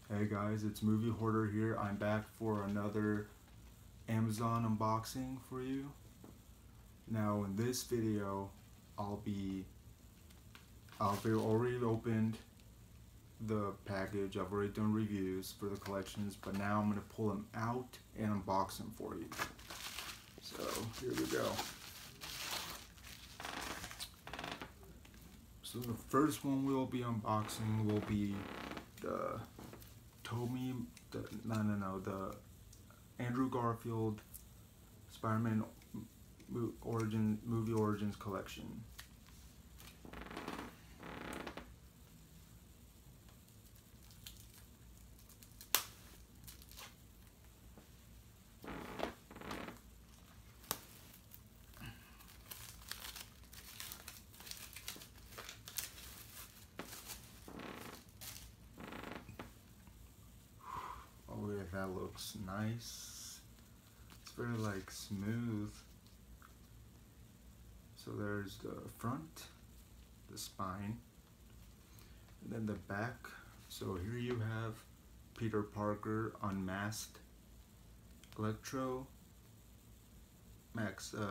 Hey guys, it's Movie Hoarder here. I'm back for another Amazon unboxing for you. Now in this video, I've already opened the package. I've already done reviews for the collections, but now I'm going to pull them out and unbox them for you. So here we go. So the first one we'll be unboxing will be the Andrew Garfield Spider-Man movie origins collection. Oh yeah, that looks nice. It's very like smooth. So there's the front, the spine, and then the back. So here you have Peter Parker unmasked, Electro, Max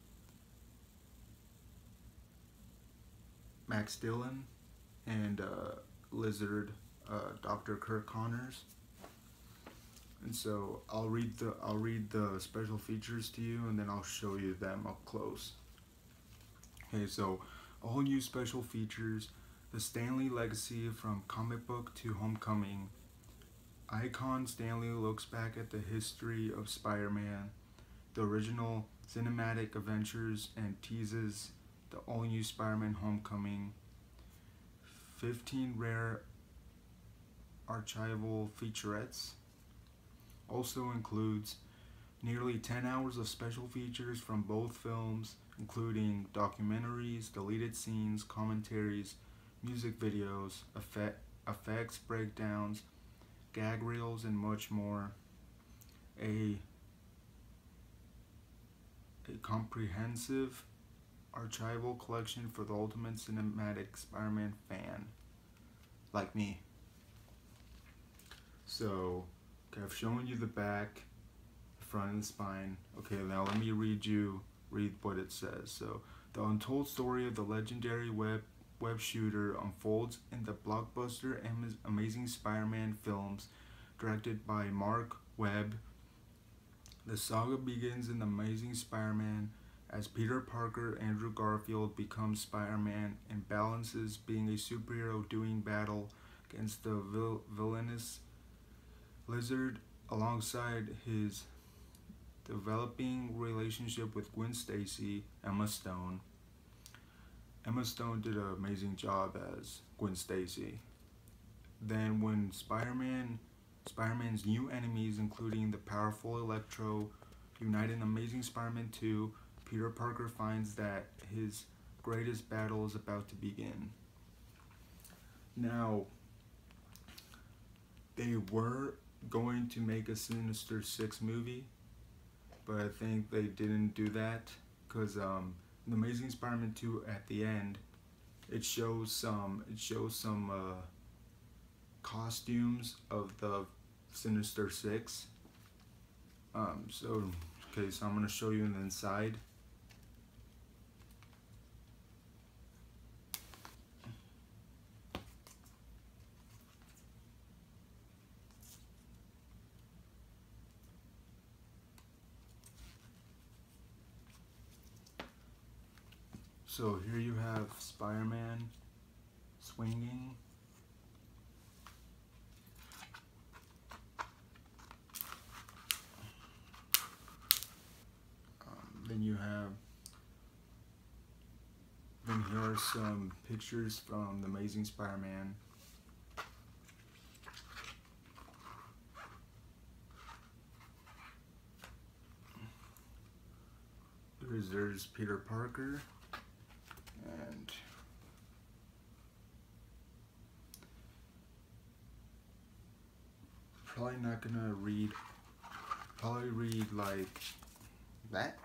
Dillon, and Lizard, Dr. Kirk Connors. And so I'll read the special features to you, and then I'll show you them up close. Okay, so all new special features: the Stan Lee legacy from comic book to Homecoming. Icon Stan Lee looks back at the history of Spider-Man, the original cinematic adventures, and teases the all-new Spider-Man Homecoming. 15 rare archival featurettes. Also includes nearly 10 hours of special features from both films, including documentaries, deleted scenes, commentaries, music videos, effects breakdowns, gag reels, and much more. A comprehensive archival collection for the ultimate cinematic Spider-Man fan like me. So I've shown you the back, the front, and the spine. Okay, now let me read what it says. So the untold story of the legendary web shooter unfolds in the blockbuster Amazing Spider-Man films, directed by Mark Webb. The saga begins in Amazing Spider-Man as Peter Parker, Andrew Garfield, becomes Spider-Man and balances being a superhero doing battle against the villainous Lizard alongside his developing relationship with Gwen Stacy, Emma Stone. Emma Stone did an amazing job as Gwen Stacy. Then when Spider-Man's new enemies, including the powerful Electro, unite in Amazing Spider-Man 2, Peter Parker finds that his greatest battle is about to begin. Now, they were going to make a Sinister Six movie, but I think they didn't do that because in Amazing Spider-Man 2 at the end, it shows some costumes of the Sinister Six. So I'm gonna show you the inside. So here you have Spider-Man swinging. Then here are some pictures from the Amazing Spider-Man. There's Peter Parker, and probably not gonna read, like that.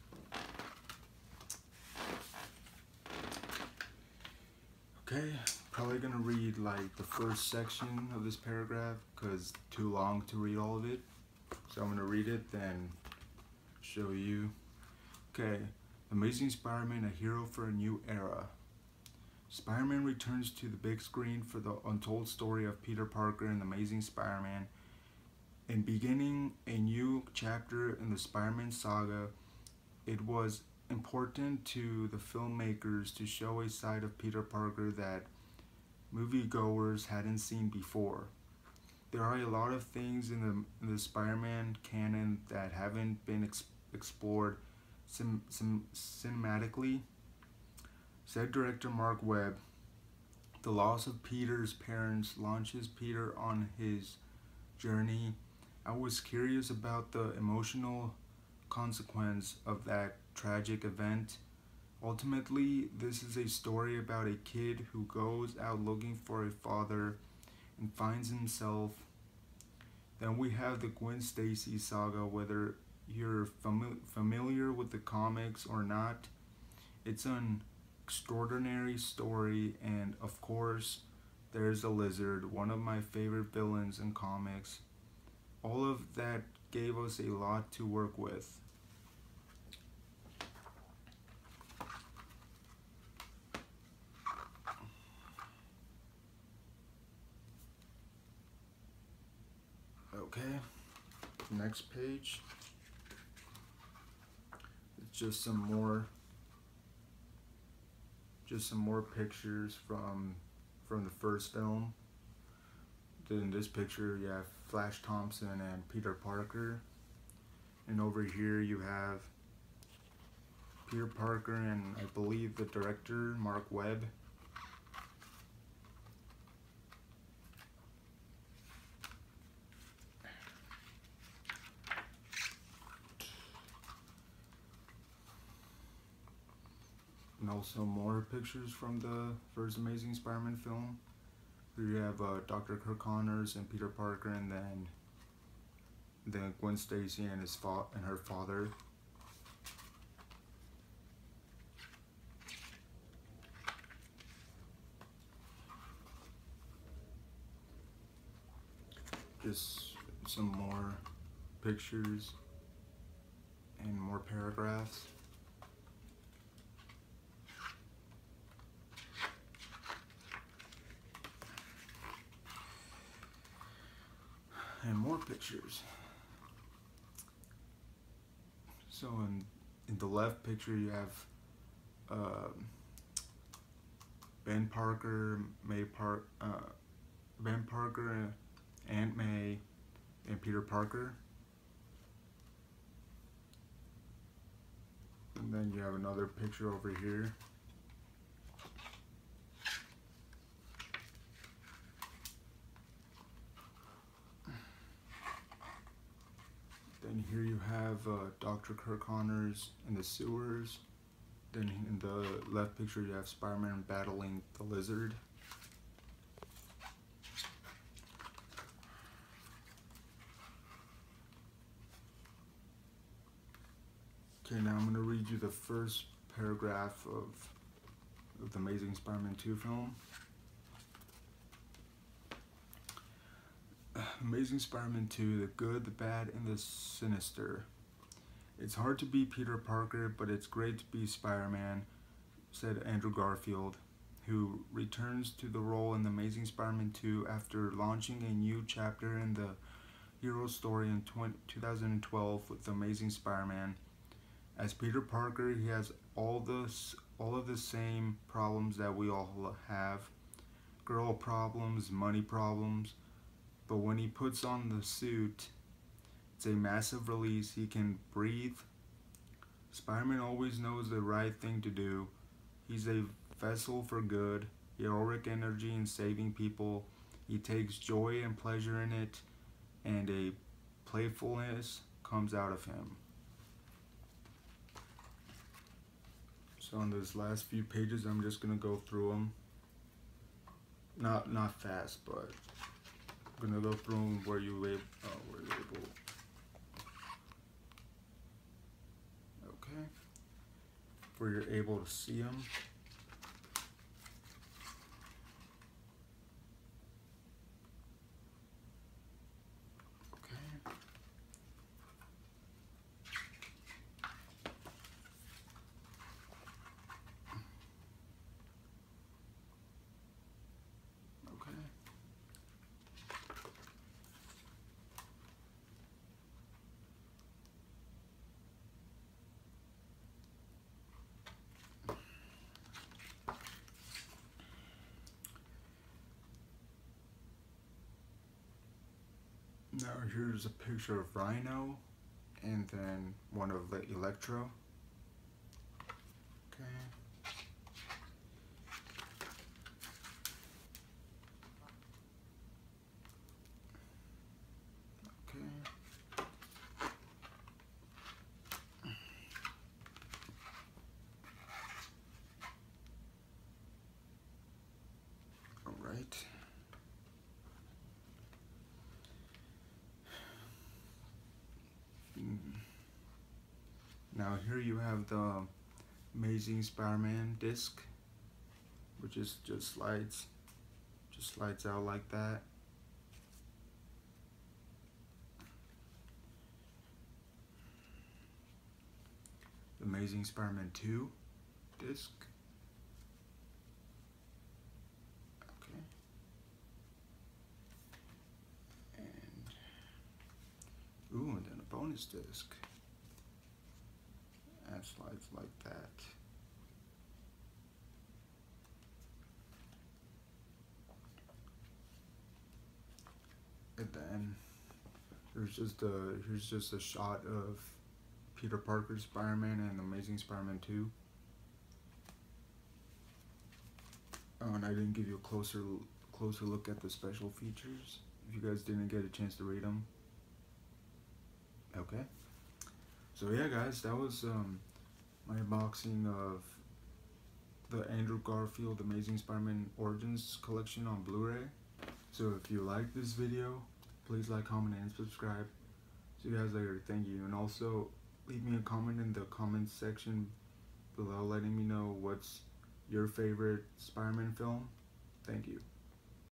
Okay, probably gonna read like the first section of this paragraph because too long to read all of it. So I'm gonna read it, then show you. Okay, Amazing Spider-Man, a hero for a new era. Spider-Man returns to the big screen for the untold story of Peter Parker and the Amazing Spider-Man. In beginning a new chapter in the Spider-Man saga, it was important to the filmmakers to show a side of Peter Parker that moviegoers hadn't seen before. There are a lot of things in the Spider-Man canon that haven't been explored cinematically, said director Mark Webb. The loss of Peter's parents launches Peter on his journey. I was curious about the emotional consequence of that tragic event. Ultimately, this is a story about a kid who goes out looking for a father and finds himself. Then we have the Gwen Stacy saga. Whether you're familiar with the comics or not, it's an extraordinary story, and of course, there's a Lizard, one of my favorite villains in comics. All of that gave us a lot to work with. Okay, next page. It's just some more pictures from the first film. Then in this picture you have Flash Thompson and Peter Parker, and over here you have Peter Parker and I believe the director Mark Webb. And also more pictures from the first Amazing Spider-Man film. Here you have Dr. Kirk Connors and Peter Parker, and then Gwen Stacy and her father. Just some more pictures and more paragraphs. And more pictures. So in the left picture you have Ben Parker, Aunt May, and Peter Parker. And then you have another picture over here. Then here you have Dr. Kirk Connors in the sewers. Then in the left picture you have Spider-Man battling the Lizard. Okay, now I'm going to read you the first paragraph of the Amazing Spider-Man 2 film. Amazing Spider-Man 2, the good, the bad, and the sinister. It's hard to be Peter Parker, but it's great to be Spider-Man, said Andrew Garfield, who returns to the role in the Amazing Spider-Man 2 after launching a new chapter in the hero story in 2012 with the Amazing Spider-Man. As Peter Parker, he has all of the same problems that we all have. Girl problems, money problems. But when he puts on the suit, it's a massive release. He can breathe. Spider-Man always knows the right thing to do. He's a vessel for good, heroic energy in saving people. He takes joy and pleasure in it, and a playfulness comes out of him. So on those last few pages, I'm just gonna go through them. Not fast, but I'm gonna go through them where you're able. Okay, where you're able to see them. Now here's a picture of Rhino, and then one of Electro. Okay. Okay. All right. Now here you have the Amazing Spider-Man disc, which is just slides out like that. The Amazing Spider-Man 2 disc. Okay. And then a bonus disc. And slides like that. And then here's just a shot of Peter Parker's Spider-Man and Amazing Spider-Man 2. Oh, and I didn't give you a closer look at the special features if you guys didn't get a chance to read them. Okay. So yeah, guys, that was my unboxing of the Andrew Garfield Amazing Spider-Man Origins collection on Blu-ray. So if you like this video, please like, comment, and subscribe. See you guys later. Thank you. And also, leave me a comment in the comments section below letting me know what's your favorite Spider-Man film. Thank you.